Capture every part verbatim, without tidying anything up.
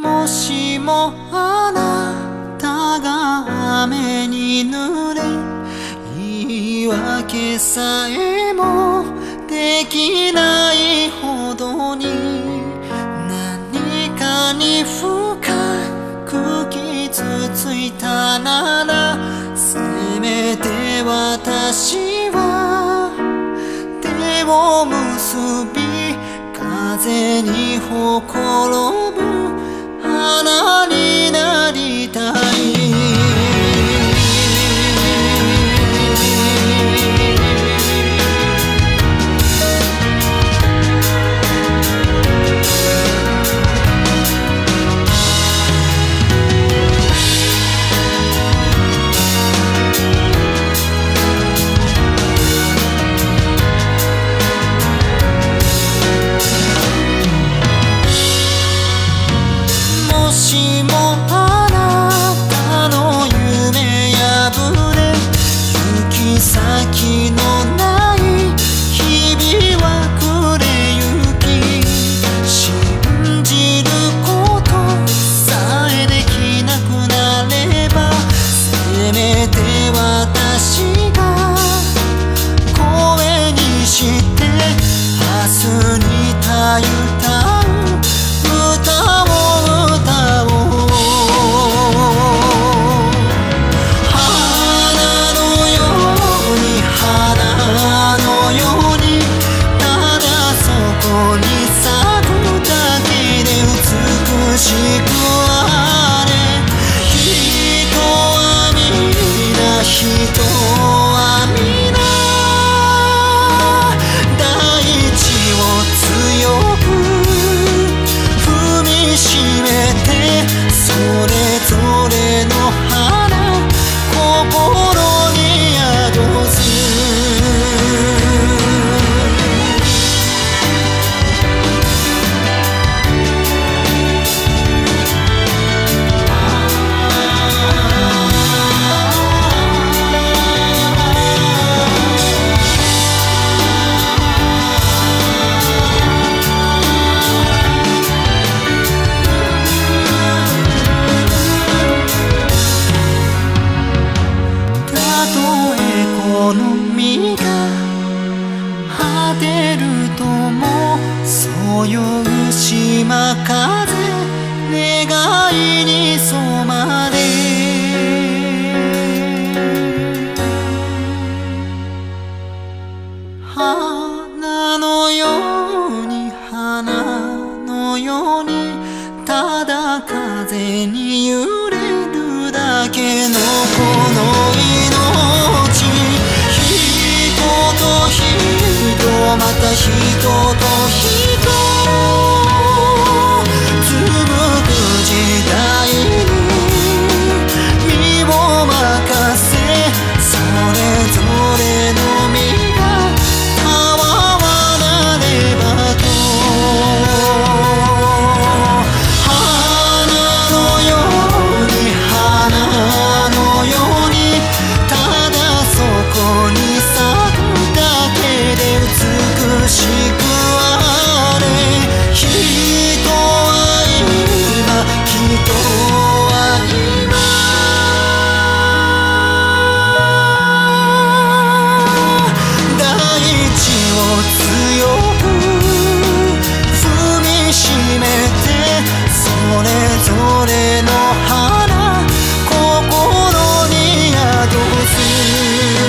もしもあなたが雨に濡れ、言い訳さえもできないほどに何かに深く傷ついたなら、せめて私は手を結び風にほころぶ花になりたい。もしもあなたの夢破れ、行き先のない日々は暮れゆき、信じることさえできなくなれば、せめて私が声にして明日にたゆたう歌をしくあれ、人は皆人は皆大地を強く踏みしめて、それぞれの花心に宿す。この身が果てるとも、そよぐ島風願いに染まれ、花のように花のように、ただ風に揺れるだけのこの命、また人と人紡ぐ時代に身を任せ、それぞれの身がたわわなればと、花のように花のように、ただそこに咲くだけで美しくあれ、人は今人は今大地を強く踏みしめて、それぞれの花心に宿す。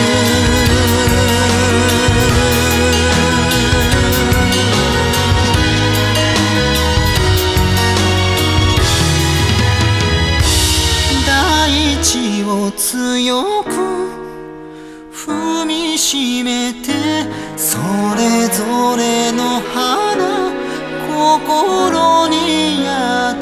大地を強く踏みしめて、それぞれの花心に宿